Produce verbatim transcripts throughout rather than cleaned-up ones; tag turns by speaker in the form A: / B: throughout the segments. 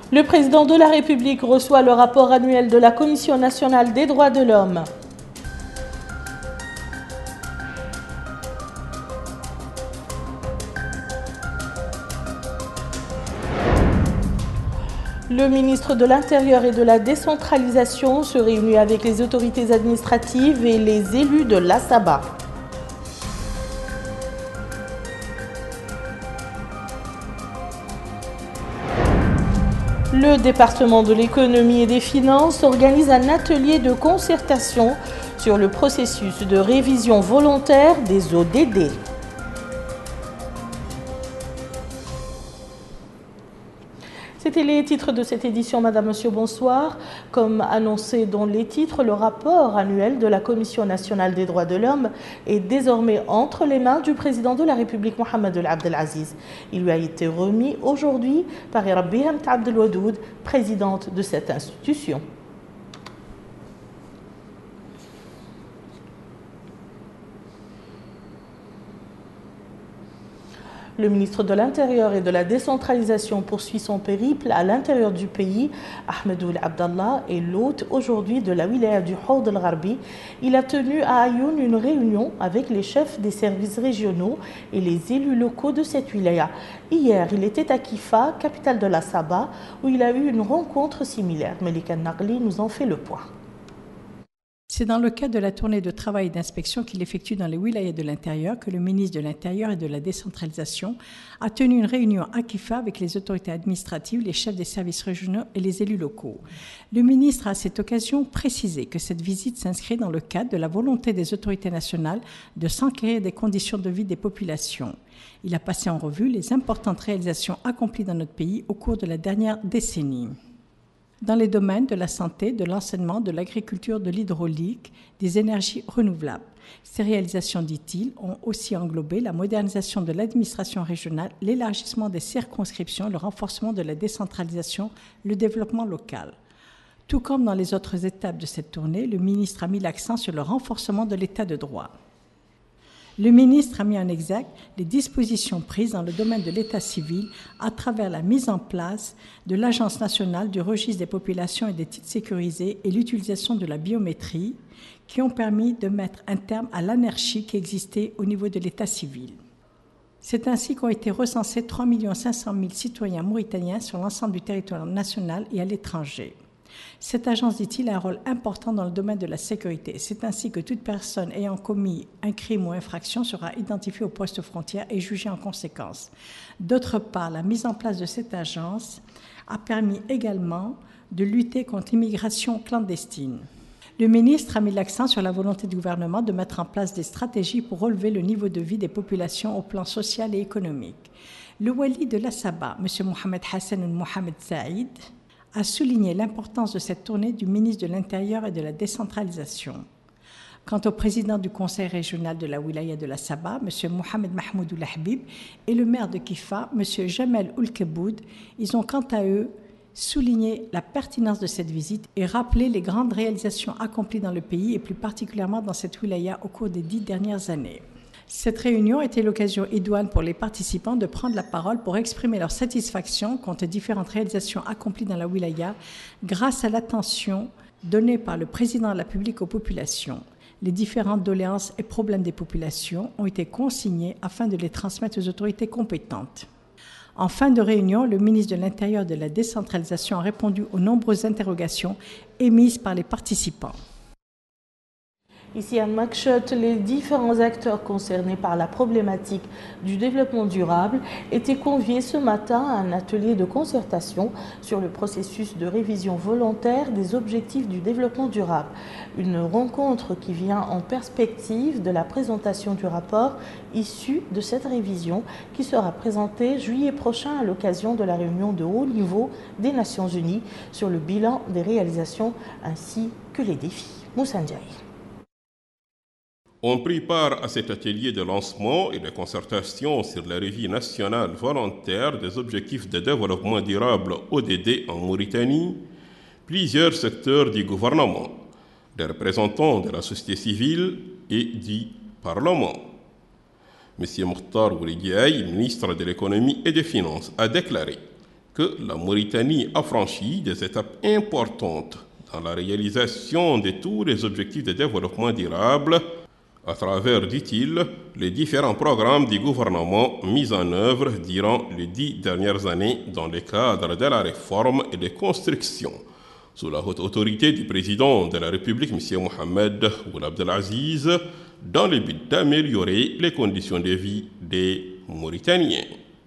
A: Le président de la République reçoit le rapport annuel de la Commission nationale des droits de l'homme. Le ministre de l'Intérieur et de la décentralisation se réunit avec les autorités administratives et les élus de l'Asaba. Le département de l'économie et des finances organise un atelier de concertation sur le processus de révision volontaire des O D D. C'était les titres de cette édition. Madame, Monsieur, bonsoir. Comme annoncé dans les titres, le rapport annuel de la Commission nationale des droits de l'homme est désormais entre les mains du président de la République, Mohamed Ould Abdel Aziz. Il lui a été remis aujourd'hui par Rabbi Hamt Abdel Wadoud, présidente de cette institution. Le ministre de l'Intérieur et de la décentralisation poursuit son périple à l'intérieur du pays. Ahmed Ould Abdallah est l'hôte aujourd'hui de la wilaya du Hawd al-Gharbi. Il a tenu à Ayoun une réunion avec les chefs des services régionaux et les élus locaux de cette wilaya. Hier, il était à Kifa, capitale de la Saba, où il a eu une rencontre similaire. Melika Nagli nous en fait le point.
B: C'est dans le cadre de la tournée de travail et d'inspection qu'il effectue dans les wilayas de l'Intérieur que le ministre de l'Intérieur et de la décentralisation a tenu une réunion à Kifa avec les autorités administratives, les chefs des services régionaux et les élus locaux. Le ministre a à cette occasion précisé que cette visite s'inscrit dans le cadre de la volonté des autorités nationales de s'enquérir des conditions de vie des populations. Il a passé en revue les importantes réalisations accomplies dans notre pays au cours de la dernière décennie. Dans les domaines de la santé, de l'enseignement, de l'agriculture, de l'hydraulique, des énergies renouvelables. Ces réalisations, dit-il, ont aussi englobé la modernisation de l'administration régionale, l'élargissement des circonscriptions, le renforcement de la décentralisation, le développement local. Tout comme dans les autres étapes de cette tournée, le ministre a mis l'accent sur le renforcement de l'état de droit. Le ministre a mis en exergue les dispositions prises dans le domaine de l'état civil à travers la mise en place de l'Agence nationale du registre des populations et des titres sécurisés et l'utilisation de la biométrie qui ont permis de mettre un terme à l'anarchie qui existait au niveau de l'état civil. C'est ainsi qu'ont été recensés trois millions cinq cent mille citoyens mauritaniens sur l'ensemble du territoire national et à l'étranger. Cette agence, dit-il, a un rôle important dans le domaine de la sécurité. C'est ainsi que toute personne ayant commis un crime ou infraction sera identifiée au poste frontière et jugée en conséquence. D'autre part, la mise en place de cette agence a permis également de lutter contre l'immigration clandestine. Le ministre a mis l'accent sur la volonté du gouvernement de mettre en place des stratégies pour relever le niveau de vie des populations au plan social et économique. Le wali de l'Asaba, M. Mohamed Hassan ou Mohamed Saïd, a souligné l'importance de cette tournée du ministre de l'Intérieur et de la décentralisation. Quant au président du conseil régional de la wilaya de la Saba, M. Mohamed Mahmoud Ould Habib, et le maire de Kifa, M. Jamel Ould Keboud, ils ont quant à eux souligné la pertinence de cette visite et rappelé les grandes réalisations accomplies dans le pays et plus particulièrement dans cette wilaya au cours des dix dernières années. Cette réunion était l'occasion idoine pour les participants de prendre la parole pour exprimer leur satisfaction quant aux différentes réalisations accomplies dans la wilaya grâce à l'attention donnée par le président de la République aux populations. Les différentes doléances et problèmes des populations ont été consignés afin de les transmettre aux autorités compétentes. En fin de réunion, le ministre de l'Intérieur et de la décentralisation a répondu aux nombreuses interrogations émises par les participants.
A: Ici à Nouakchott, les différents acteurs concernés par la problématique du développement durable étaient conviés ce matin à un atelier de concertation sur le processus de révision volontaire des objectifs du développement durable. Une rencontre qui vient en perspective de la présentation du rapport issu de cette révision qui sera présentée juillet prochain à l'occasion de la réunion de haut niveau des Nations Unies sur le bilan des réalisations ainsi que les défis. Moussa Ndiaye.
C: On prit part à cet atelier de lancement et de concertation sur la revue nationale volontaire des objectifs de développement durable O D D en Mauritanie, plusieurs secteurs du gouvernement, des représentants de la société civile et du Parlement. M. Mokhtar Oulidiaï, ministre de l'économie et des finances, a déclaré que la Mauritanie a franchi des étapes importantes dans la réalisation de tous les objectifs de développement durable à travers, dit-il, les différents programmes du gouvernement mis en œuvre durant les dix dernières années dans le cadre de la réforme et des constructions, sous la haute autorité du président de la République, M. Mohamed Ould Abdelaziz, dans le but d'améliorer les conditions de vie des Mauritaniens.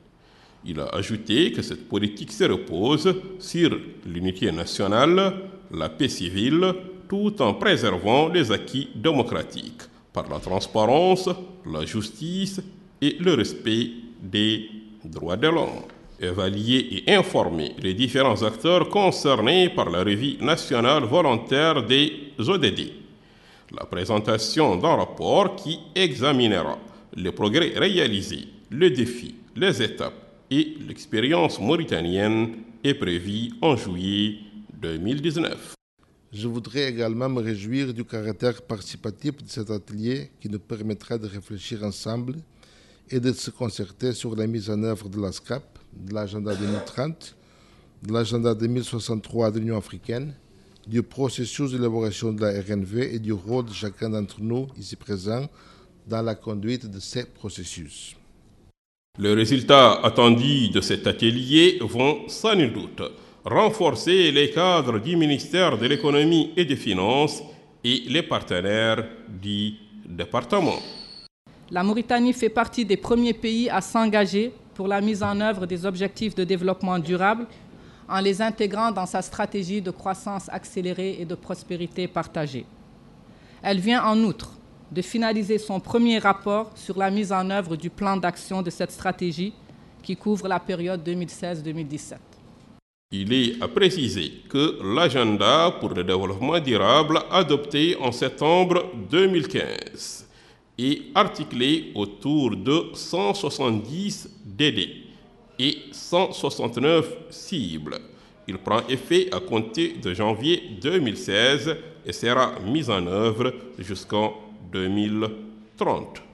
C: Il a ajouté que cette politique se repose sur l'unité nationale, la paix civile, tout en préservant les acquis démocratiques par la transparence, la justice et le respect des droits de l'homme. Évaluer et informer les différents acteurs concernés par la revue nationale volontaire des O D D. La présentation d'un rapport qui examinera les progrès réalisés, les défis, les étapes et l'expérience mauritanienne est prévue en juillet deux mille dix-neuf.
D: Je voudrais également me réjouir du caractère participatif de cet atelier qui nous permettra de réfléchir ensemble et de se concerter sur la mise en œuvre de la S C A P, de l'agenda deux mille trente, de l'agenda deux mille soixante-trois de l'Union africaine, du processus d'élaboration de la R N V et du rôle de chacun d'entre nous ici présents dans la conduite de ces processus.
C: Les résultats attendus de cet atelier vont sans nul doute renforcer les cadres du ministère de l'économie et des finances et les partenaires du département.
E: La Mauritanie fait partie des premiers pays à s'engager pour la mise en œuvre des objectifs de développement durable en les intégrant dans sa stratégie de croissance accélérée et de prospérité partagée. Elle vient en outre de finaliser son premier rapport sur la mise en œuvre du plan d'action de cette stratégie qui couvre la période deux mille seize deux mille dix-sept.
C: Il est à préciser que l'agenda pour le développement durable adopté en septembre deux mille quinze est articulé autour de cent soixante-dix D D et cent soixante-neuf cibles. Il prend effet à compter de janvier deux mille seize et sera mis en œuvre jusqu'en deux mille trente.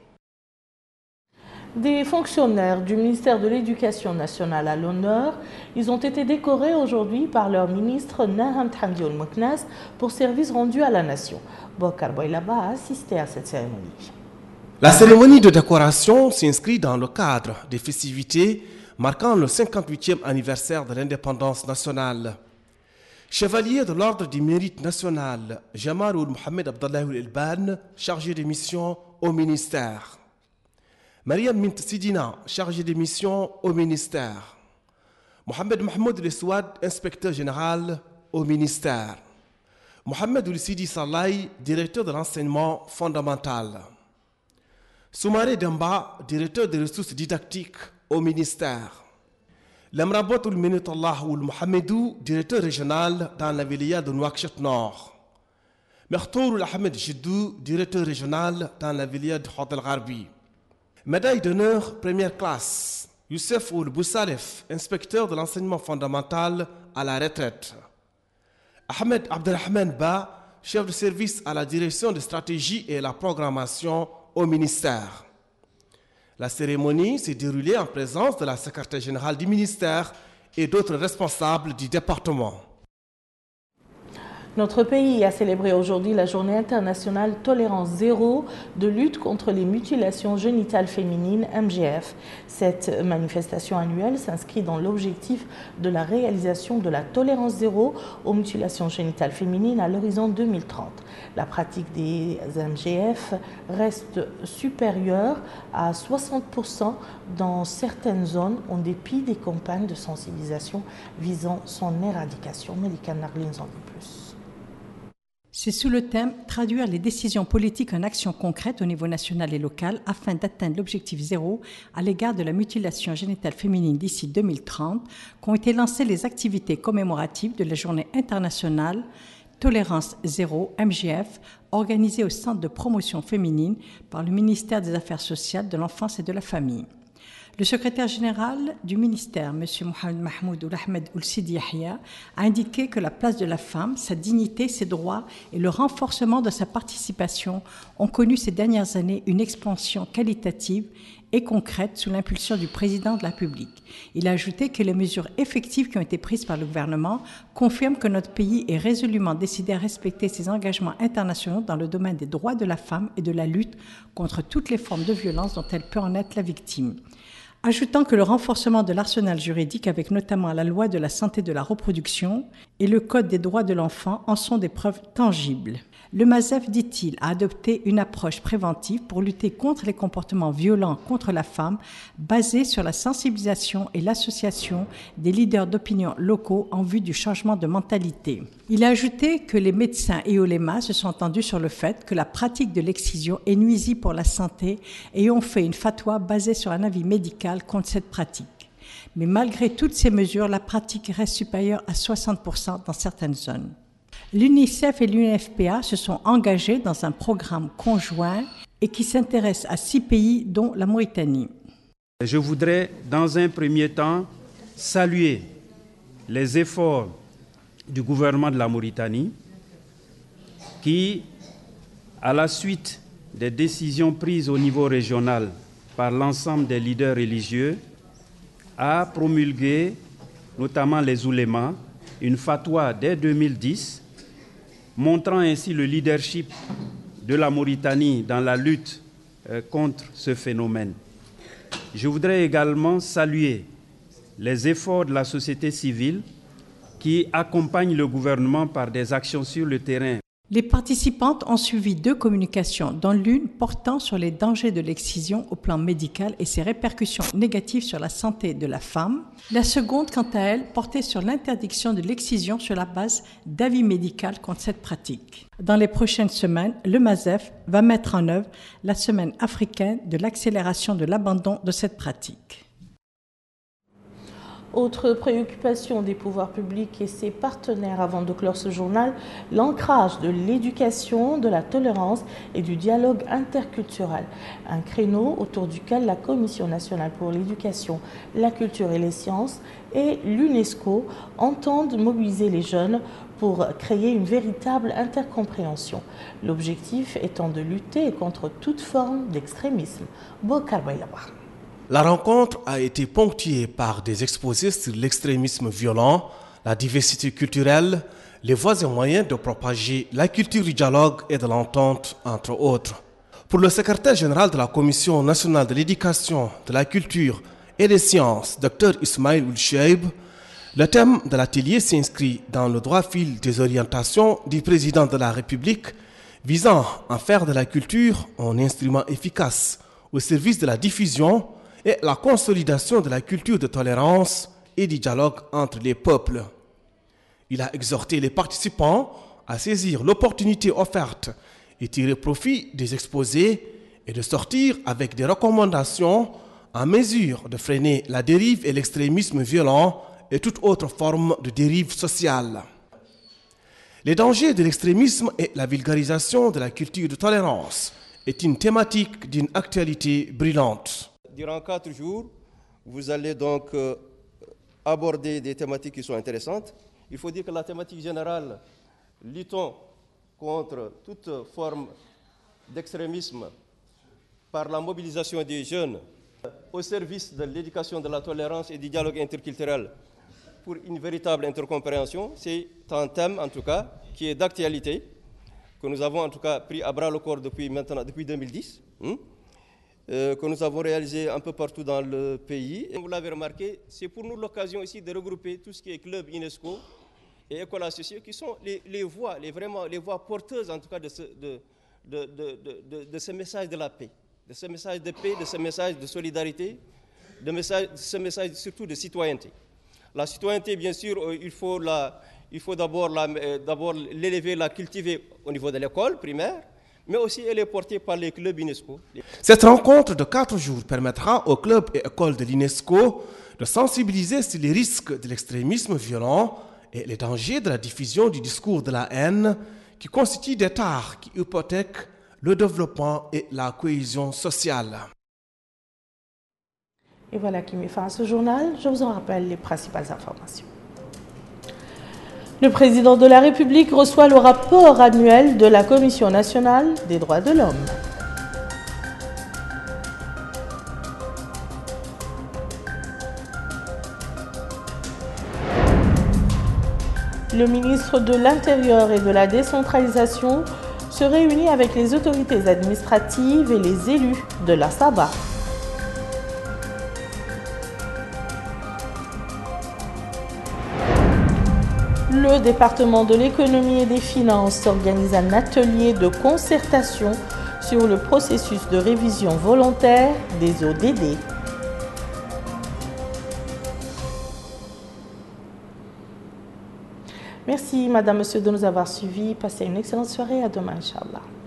A: Des fonctionnaires du ministère de l'Éducation nationale à l'honneur, ils ont été décorés aujourd'hui par leur ministre Naham Thamdioun Moknas pour service rendu à la nation. Bokar Boylaba a assisté à cette cérémonie.
F: La cérémonie de décoration s'inscrit dans le cadre des festivités marquant le cinquante-huitième anniversaire de l'indépendance nationale. Chevalier de l'Ordre du Mérite national, Jamal Ould Mohamed Abdallah Ould Elban, chargé de mission au ministère. Mariam Mint Sidina, chargé de mission au ministère. Mohamed Mahmoud Lesouad, inspecteur général au ministère. Mohamed Ould Sidi Salai, directeur de l'enseignement fondamental. Soumaré Demba, directeur des ressources didactiques au ministère. Lamrabot Ould Minutullah Ould Mohamedou, directeur régional dans la wilaya de Nouakchott Nord. Mertour Ould Ahmed Jiddou, directeur régional dans la wilaya de Hod El Gharbi. Médaille d'honneur première classe, Youssef Ould Boussalef, inspecteur de l'enseignement fondamental à la retraite. Ahmed Abdelrahman Ba, chef de service à la direction de stratégie et la programmation au ministère. La cérémonie s'est déroulée en présence de la secrétaire générale du ministère et d'autres responsables du département.
A: Notre pays a célébré aujourd'hui la journée internationale tolérance zéro de lutte contre les mutilations génitales féminines M G F. Cette manifestation annuelle s'inscrit dans l'objectif de la réalisation de la tolérance zéro aux mutilations génitales féminines à l'horizon deux mille trente. La pratique des M G F reste supérieure à soixante pour cent dans certaines zones en dépit des campagnes de sensibilisation visant son éradication. Melika Narli nous en dit plus.
B: C'est sous le thème « Traduire les décisions politiques en actions concrètes au niveau national et local afin d'atteindre l'objectif zéro à l'égard de la mutilation génitale féminine d'ici deux mille trente » qu'ont été lancées les activités commémoratives de la Journée internationale Tolérance zéro M G F organisée au Centre de promotion féminine par le ministère des Affaires sociales, de l'enfance et de la famille. Le secrétaire général du ministère, M. Mohamed Mahmoud Ould Ahmed Ould Sidi Yahya, a indiqué que la place de la femme, sa dignité, ses droits et le renforcement de sa participation ont connu ces dernières années une expansion qualitative et concrètes sous l'impulsion du président de la République. Il a ajouté que les mesures effectives qui ont été prises par le gouvernement confirment que notre pays est résolument décidé à respecter ses engagements internationaux dans le domaine des droits de la femme et de la lutte contre toutes les formes de violence dont elle peut en être la victime. Ajoutant que le renforcement de l'arsenal juridique, avec notamment la loi de la santé de la reproduction et le code des droits de l'enfant, en sont des preuves tangibles. Le MASEF, dit-il, a adopté une approche préventive pour lutter contre les comportements violents contre la femme, basée sur la sensibilisation et l'association des leaders d'opinion locaux en vue du changement de mentalité. Il a ajouté que les médecins et oulémas se sont entendus sur le fait que la pratique de l'excision est nuisible pour la santé et ont fait une fatwa basée sur un avis médical contre cette pratique. Mais malgré toutes ces mesures, la pratique reste supérieure à soixante pour cent dans certaines zones. L'UNICEF et l'U N F P A se sont engagés dans un programme conjoint et qui s'intéresse à six pays, dont la Mauritanie.
G: Je voudrais, dans un premier temps, saluer les efforts du gouvernement de la Mauritanie qui, à la suite des décisions prises au niveau régional par l'ensemble des leaders religieux, a promulgué, notamment les oulémas, une fatwa dès deux mille dix, montrant ainsi le leadership de la Mauritanie dans la lutte euh, contre ce phénomène. Je voudrais également saluer les efforts de la société civile qui accompagnent le gouvernement par des actions sur le terrain.
B: Les participantes ont suivi deux communications, dont l'une portant sur les dangers de l'excision au plan médical et ses répercussions négatives sur la santé de la femme. La seconde, quant à elle, portait sur l'interdiction de l'excision sur la base d'avis médical contre cette pratique. Dans les prochaines semaines, le MASEF va mettre en œuvre la semaine africaine de l'accélération de l'abandon de cette pratique.
A: Autre préoccupation des pouvoirs publics et ses partenaires avant de clore ce journal, l'ancrage de l'éducation, de la tolérance et du dialogue interculturel. Un créneau autour duquel la Commission nationale pour l'éducation, la culture et les sciences et l'UNESCO entendent mobiliser les jeunes pour créer une véritable intercompréhension. L'objectif étant de lutter contre toute forme d'extrémisme. Bokar Baylaba.
F: La rencontre a été ponctuée par des exposés sur l'extrémisme violent, la diversité culturelle, les voies et moyens de propager la culture du dialogue et de l'entente, entre autres. Pour le secrétaire général de la Commission nationale de l'éducation, de la culture et des sciences, Dr Ismail Oulcheib, le thème de l'atelier s'inscrit dans le droit fil des orientations du président de la République visant à faire de la culture un instrument efficace au service de la diffusion et la consolidation de la culture de tolérance et du dialogue entre les peuples. Il a exhorté les participants à saisir l'opportunité offerte et tirer profit des exposés et de sortir avec des recommandations en mesure de freiner la dérive et l'extrémisme violent et toute autre forme de dérive sociale. Les dangers de l'extrémisme et la vulgarisation de la culture de tolérance est une thématique d'une actualité brûlante.
H: Durant quatre jours, vous allez donc euh, aborder des thématiques qui sont intéressantes. Il faut dire que la thématique générale, luttons contre toute forme d'extrémisme par la mobilisation des jeunes au service de l'éducation, de la tolérance et du dialogue interculturel pour une véritable intercompréhension. C'est un thème, en tout cas, qui est d'actualité, que nous avons en tout cas pris à bras le corps depuis maintenant, depuis deux mille dix. Hein, Euh, que nous avons réalisé un peu partout dans le pays. Et vous l'avez remarqué, c'est pour nous l'occasion ici de regrouper tout ce qui est club UNESCO et écoles associées, qui sont les, les voix, les, vraiment, les voix porteuses en tout cas de ce, de, de, de, de, de ce message de la paix, de ce message de paix, de ce message de solidarité, de, message, de ce message surtout de citoyenneté. La citoyenneté, bien sûr, il faut, la, il faut d'abord, la, d'abord l'élever, la cultiver au niveau de l'école primaire, mais aussi elle est portée par les clubs UNESCO.
F: Cette rencontre de quatre jours permettra aux clubs et écoles de l'UNESCO de sensibiliser sur les risques de l'extrémisme violent et les dangers de la diffusion du discours de la haine qui constituent des tares qui hypothèquent le développement et la cohésion sociale.
A: Et voilà qui met fin à ce journal. Je vous en rappelle les principales informations. Le président de la République reçoit le rapport annuel de la Commission nationale des droits de l'homme. Le ministre de l'Intérieur et de la Décentralisation se réunit avec les autorités administratives et les élus de la Sabah. Le département de l'économie et des finances organise un atelier de concertation sur le processus de révision volontaire des O D D. Merci, Madame, Monsieur, de nous avoir suivis. Passez une excellente soirée. À demain, Inch'Allah.